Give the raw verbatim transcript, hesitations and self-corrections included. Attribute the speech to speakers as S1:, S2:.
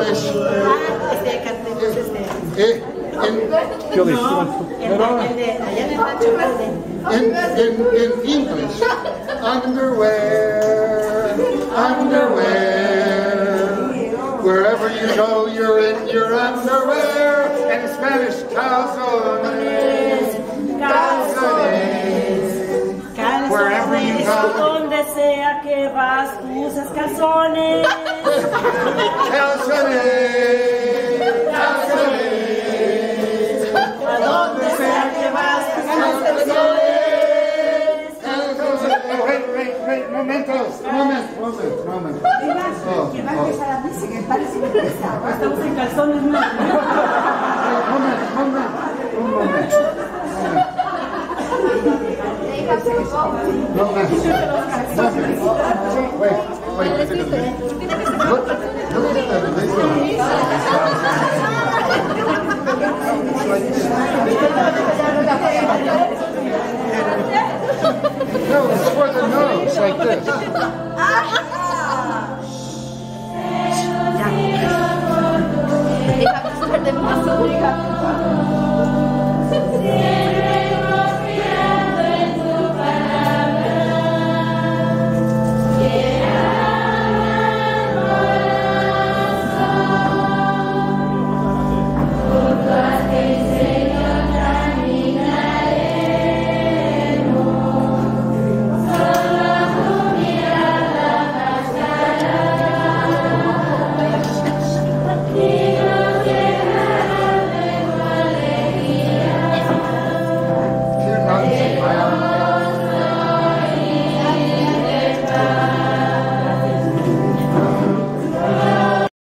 S1: English, in, in, in, in, in English, underwear, underwear. Wherever you go, you're in your underwear. And in Spanish, calzones, calzones. Wherever you go.
S2: Donde sea que vas, tú usas calzones.
S1: Calzones, calzones.
S2: A donde sea que vas, tú usas calzones.
S1: Calzones. Wait, wait, wait, momentos, moment, moment, moment. Oh,
S3: Que va a empezar a misa, que parece que
S2: Estamos en calzones, ¿no?
S1: moment, moment, un momento. No, man. Wait, wait, wait. Look, look at that. No, it's for the nose, like this.
S3: Ya.